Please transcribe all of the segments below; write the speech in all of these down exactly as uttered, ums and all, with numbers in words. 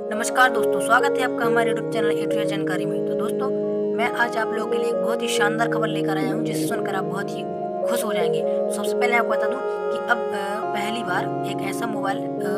नमस्कार दोस्तों, स्वागत है आपका हमारे YouTube channel A to Z जानकारी में। तो दोस्तों, मैं आज आप लोगों के लिए एक बहुत ही शानदार खबर लेकर आया हूं, जिसे सुनकर आप बहुत ही खुश हो जाएंगे। तो सबसे पहले आपको बता दूं कि अब अ, पहली बार एक ऐसा मोबाइल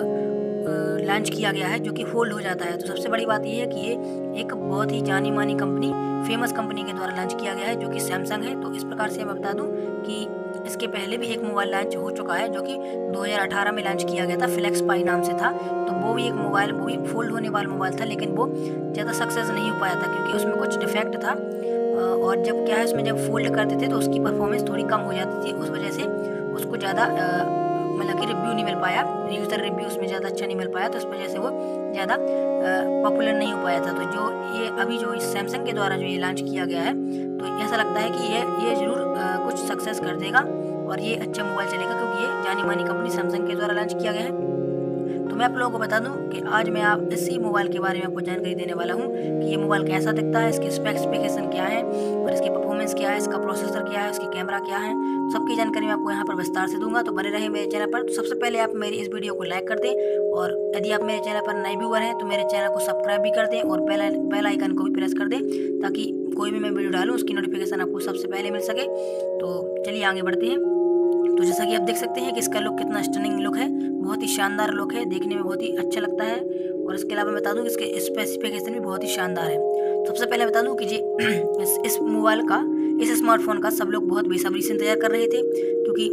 लॉन्च किया गया है जो कि फोल्ड हो जाता है। तो सबसे बड़ी बात यह है कि ये एक बहुत ही जानी मानी कंपनी, फेमस कंपनी के द्वारा लॉन्च किया गया है, जो कि सैमसंग है। तो इस प्रकार से मैं बता दूं कि इसके पहले भी एक मोबाइल लॉन्च हो चुका है, जो कि दो हज़ार अठारह में लॉन्च किया गया था, फ्लेक्स पाई नाम से था। तो वो भी एक मोबाइल, वो भी फोल्ड होने वाला मोबाइल था, लेकिन वो ज़्यादा सक्सेस नहीं हो पाया था क्योंकि उसमें कुछ डिफेक्ट था। अ, और जब क्या है, उसमें जब फोल्ड करते थे तो उसकी परफॉर्मेंस थोड़ी कम हो जाती थी। उस वजह से उसको ज़्यादा मतलब कि रिव्यू नहीं मिल पाया, यूज़र रिव्यू उसमें ज़्यादा अच्छा नहीं मिल पाया। तो इस वजह से वो ज़्यादा पॉपुलर नहीं हो पाया था। तो जो ये अभी जो इस सैमसंग के द्वारा जो ये लॉन्च किया गया है, तो ऐसा लगता है कि ये ये ज़रूर कुछ सक्सेस कर देगा और ये अच्छा मोबाइल चलेगा, क्योंकि ये जानी मानी कंपनी सैमसंग के द्वारा लॉन्च किया गया है। तो मैं आप लोगों को बता दूं कि आज मैं आप इसी मोबाइल के बारे में आपको जानकारी देने वाला हूं कि ये मोबाइल कैसा दिखता है, इसकी स्पेसिफिकेशन क्या है और इसकी परफॉर्मेंस क्या है, इसका प्रोसेसर क्या है, इसकी कैमरा क्या है, सबकी जानकारी मैं आपको यहाँ पर विस्तार से दूंगा। तो बने रहे मेरे चैनल पर। तो सबसे पहले आप मेरी इस वीडियो को लाइक कर दें, और यदि आप मेरे चैनल पर नए व्यूअर हैं तो मेरे चैनल को सब्सक्राइब भी कर दें और बेल बेल आइकन को भी प्रेस कर दें, ताकि कोई भी मैं वीडियो डालूँ उसकी नोटिफिकेशन आपको सबसे पहले मिल सके। तो चलिए आगे बढ़ते हैं। तो जैसा कि आप देख सकते हैं कि इसका लुक कितना स्टनिंग लुक है, बहुत ही शानदार लुक है, देखने में बहुत ही अच्छा लगता है। और इसके अलावा बता दूं कि इसके स्पेसिफिकेशन भी बहुत ही शानदार है। सबसे पहले बता दूं कि जी इस, इस मोबाइल का, इस स्मार्टफोन का सब लोग बहुत बेसब्री से इंतजार कर रहे थे, क्योंकि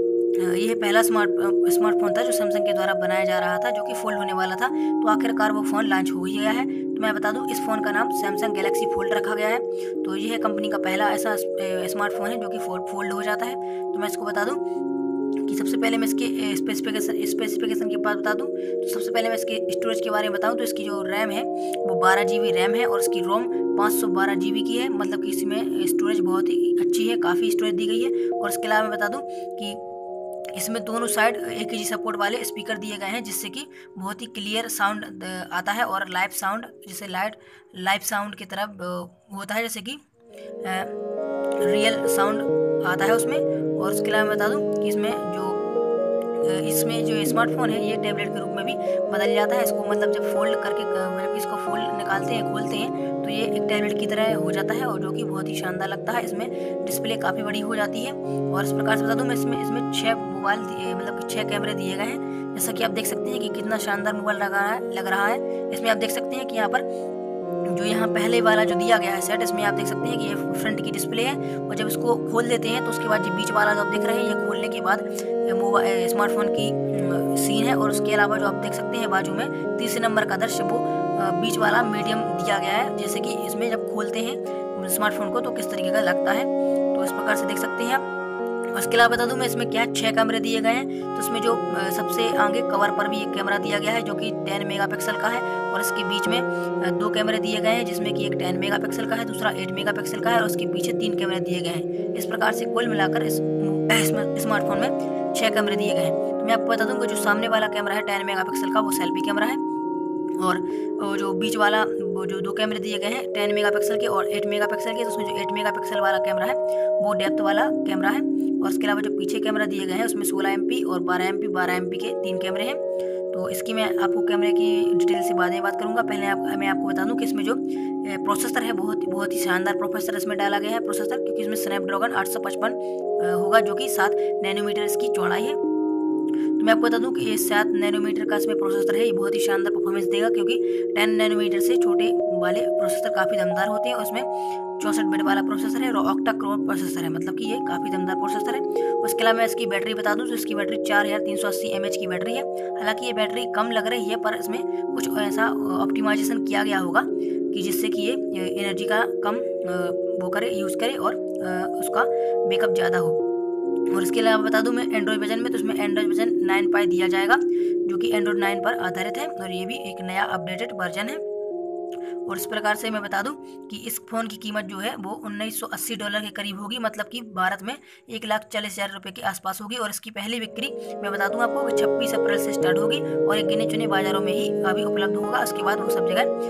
यह पहला स्मार्ट स्मार्टफोन था जो सैमसंग के द्वारा बनाया जा रहा था, जो कि फोल्ड होने वाला था। तो आखिरकार वो फ़ोन लॉन्च हो ही गया है। तो मैं बता दूं, इस फ़ोन का नाम सैमसंग गैलेक्सी फोल्ड रखा गया है। तो यह कंपनी का पहला ऐसा स्मार्टफोन है जो कि फोल्ड हो जाता है। तो मैं इसको बता दूं कि सबसे पहले मैं इसके स्पेसिफिकेशन स्पेसिफिकेशन के बाद बता दूं, तो सबसे पहले मैं इसके स्टोरेज के बारे में बताऊं तो इसकी जो रैम है वो बारह जी बी रैम है, और इसकी रोम पाँच सौ बारह जी बी की है। मतलब कि इसमें स्टोरेज बहुत ही अच्छी है, काफ़ी स्टोरेज दी गई है। और इसके अलावा मैं बता दूं कि इसमें दोनों साइड ए के जी सपोर्ट वाले स्पीकर दिए गए हैं, जिससे कि बहुत ही क्लियर साउंड आता है, और लाइव साउंड, जैसे लाइट लाइव साउंड की तरह होता है, जैसे कि रियल साउंड आता है उसमें। और उसके अलावा मैं बता दूं कि इसमें जो इसमें जो स्मार्टफोन है ये टैबलेट के रूप में भी बदल जाता है। इसको मतलब जब फोल्ड करके मतलब इसको फोल्ड निकालते हैं, खोलते हैं, तो ये एक टैबलेट की तरह हो जाता है, और जो कि बहुत ही शानदार लगता है। इसमें डिस्प्ले काफ़ी बड़ी हो जाती है। और इस प्रकार से बता दूं मैं, इसमें इसमें छः मोबाइल मतलब कि छः कैमरे दिए गए हैं, जैसा कि आप देख सकते हैं कि कितना शानदार मोबाइल लग रहा है लग रहा है इसमें आप देख सकते हैं कि यहाँ पर जो यहाँ पहले वाला जो दिया गया है सेट, इसमें आप देख सकते हैं कि ये फ्रंट की डिस्प्ले है, और जब इसको खोल देते हैं तो उसके बाद जो बीच वाला जो आप देख रहे हैं, ये खोलने के बाद मोबाइल स्मार्टफोन की सीन है। और उसके अलावा जो आप देख सकते हैं बाजू में तीसरे नंबर का दृश्य, वो बीच वाला मीडियम दिया गया है, जैसे कि इसमें जब खोलते हैं स्मार्टफोन को तो किस तरीके का लगता है। तो इस प्रकार से देख सकते हैं आप। उसके अलावा बता दूं मैं, इसमें क्या छः कैमरे दिए गए हैं। तो इसमें जो सबसे आगे कवर पर भी एक कैमरा दिया गया है, जो कि दस मेगापिक्सल का है, और इसके बीच में दो कैमरे दिए गए हैं, जिसमें कि एक दस मेगापिक्सल का है, दूसरा आठ मेगापिक्सल का है, और उसके पीछे तीन कैमरे दिए गए हैं। इस प्रकार से कुल मिलाकर इस स्मार्टफोन में छः कैमरे दिए गए हैं। तो मैं आपको बता दूँ कि जो सामने वाला कैमरा है दस मेगापिक्सल का, वो सेल्फी कैमरा है, और जो बीच वाला वो जो दो कैमरे दिए गए हैं दस मेगापिक्सल के और आठ मेगापिक्सल के, तो उसमें जो आठ मेगापिक्सल वाला कैमरा है वो डेप्थ वाला कैमरा है। और इसके अलावा जो पीछे कैमरा दिए गए हैं उसमें सोलह एम पी और बारह एम पी बारह एम पी के तीन कैमरे हैं। तो इसकी मैं आपको कैमरे की डिटेल से बाद में बात करूंगा। पहले आप मैं आपको बता दूं कि इसमें जो प्रोसेसर है बहुत बहुत ही शानदार प्रोसेसर इसमें डाला गया है प्रोसेसर क्योंकि इसमें स्नैपड्रैगन आठ सौ पचपन होगा, जो कि सात नैनोमीटर इसकी चौड़ाई है। तो मैं आपको बता दूं कि ये सात नैनोमीटर का इसमें प्रोसेसर है, ये बहुत ही शानदार परफॉर्मेंस देगा, क्योंकि टेन नैनोमीटर से छोटे वाले प्रोसेसर काफ़ी दमदार होते हैं। उसमें चौंसठ बिट वाला प्रोसेसर है और ऑक्टा कोर प्रोसेसर है, मतलब कि ये काफ़ी दमदार प्रोसेसर है। उसके अलावा मैं इसकी बैटरी बता दूं तो इसकी बैटरी चार हज़ार तीन सौ अस्सी एम एच की बैटरी है। हालांकि ये बैटरी कम लग रही है, पर इसमें कुछ ऐसा ऑप्टिमाइजेशन किया गया होगा कि जिससे कि ये एनर्जी का कम वो करे, यूज़ करे, और उसका बैकअप ज़्यादा हो। और इसके अलावा बता दूं मैं एंड्रॉइड वर्जन में, तो इसमें एंड्रॉइड वर्जन नाइन पाई दिया जाएगा, जो कि एंड्रॉइड नाइन पर आधारित है, और ये भी एक नया अपडेटेड वर्जन है। और इस प्रकार से मैं बता दूं कि इस फ़ोन की कीमत जो है वो उन्नीस सौ अस्सी डॉलर के करीब होगी, मतलब कि भारत में एक लाख चालीस हज़ार रुपये के आसपास होगी। और इसकी पहली बिक्री मैं बता दूं आपको कि छब्बीस अप्रैल से स्टार्ट होगी, और एक गिने चुने बाज़ारों में ही अभी उपलब्ध होगा, उसके बाद वो सब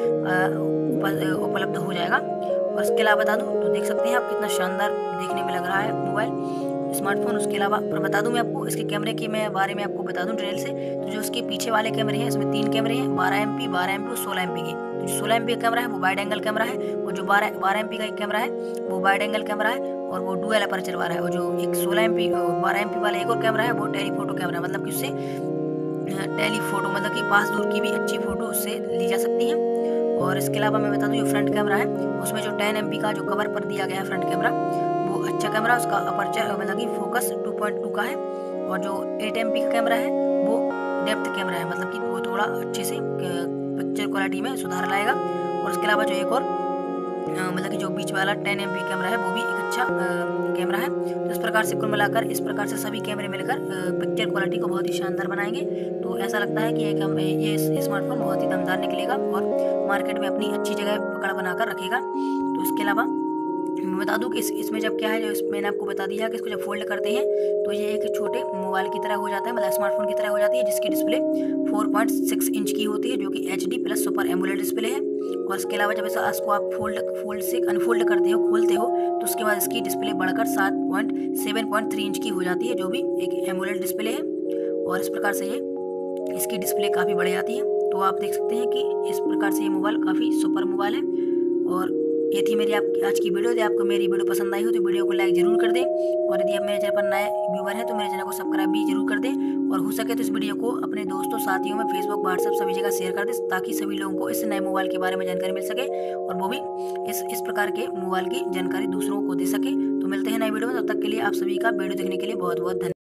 जगह उपलब्ध हो जाएगा। और इसके अलावा बता दूँ तो देख सकते हैं आप कितना शानदार देखने में लग रहा है मोबाइल। स्मार्टफोन। उसके अलावा पर बता दूं मैं आपको इसके कैमरे के मैं बारे में आपको बता दूं डिटेल से। तो जो इसके पीछे वाले कैमरे हैं, इसमें तीन कैमरे हैं, बारह एम पी, बारह एम पी और सोलह एम पी के। तो जो सोलह एम पी का कैमरा है वो वाइड एंगल कैमरा है, और जो बारह बारह एम पी का एक कैमरा है वो वाइड एंगल कैमरा है, और वो डुअल अपर्चर वाला है। और जो एक सोलह एम पी बारह एम पी वाला एक और कैमरा है वो टेलीफोटो कैमरा, मतलब कि उससे टेलीफोटो मतलब कि पास दूर की भी अच्छी फोटो उससे ली जा सकती है। और इसके अलावा मैं बता दूं जो फ्रंट कैमरा है उसमें जो टेन एम पी का जो कवर पर दिया गया है फ्रंट कैमरा, वो अच्छा कैमरा, उसका अपर्चर मतलब कि फोकस टू पॉइंट टू का है। और जो एट एम पी का कैमरा है वो डेप्थ कैमरा है, मतलब कि वो थोड़ा अच्छे से पिक्चर क्वालिटी में सुधार लाएगा। और उसके अलावा जो एक और मतलब कि जो बीच वाला टेन एम पी कैमरा है वो भी एक अच्छा कैमरा है। तो इस प्रकार से कुल मिलाकर इस प्रकार से सभी कैमरे मिलकर पिक्चर क्वालिटी को बहुत ही शानदार बनाएंगे। तो ऐसा लगता है कि ये ये स्मार्टफोन बहुत ही दमदार निकलेगा और मार्केट में अपनी अच्छी जगह पकड़ बनाकर रखेगा। तो इसके अलावा मैं बता दूं कि इस इसमें जब क्या है, जो इस मैंने आपको बता दिया कि इसको जब फोल्ड करते हैं तो ये एक छोटे मोबाइल की तरह हो जाता है, मतलब स्मार्टफोन की तरह हो जाती है, जिसकी display four point six inch की होती है, जो कि H D plus super AMOLED display है। और इसके अलावा जब ऐसा इसको आप फोल्ड फोल्ड से अनफोल्ड करते हो, खोलते हो, तो उसके बाद इसकी डिस्प्ले बढ़कर सात point seven point three inch की हो जाती है, जो भी एक एमोलेड डिस्प्ले है। और इस प्रकार से ये इसकी डिस्प्ले काफ़ी बढ़ जाती है। तो आप देख सकते हैं कि इस प्रकार से ये मोबाइल काफ़ी सुपर मोबाइल है। और ये थी मेरी आपकी आज की वीडियो। यदि आपको मेरी वीडियो पसंद आई हो तो वीडियो को लाइक जरूर कर दें, और यदि आप मेरे चैनल पर नए व्यूवर हैं तो मेरे चैनल को सब्सक्राइब भी जरूर कर दें। और हो सके तो इस वीडियो को अपने दोस्तों साथियों में फेसबुक व्हाट्सएप सभी जगह शेयर कर दें, ताकि सभी लोगों को इस नए मोबाइल के बारे में जानकारी मिल सके और वो भी इस इस प्रकार के मोबाइल की जानकारी दूसरों को दे सके। तो मिलते हैं नई वीडियो में, तब तक के लिए आप सभी का वीडियो देखने के लिए बहुत बहुत धन्यवाद।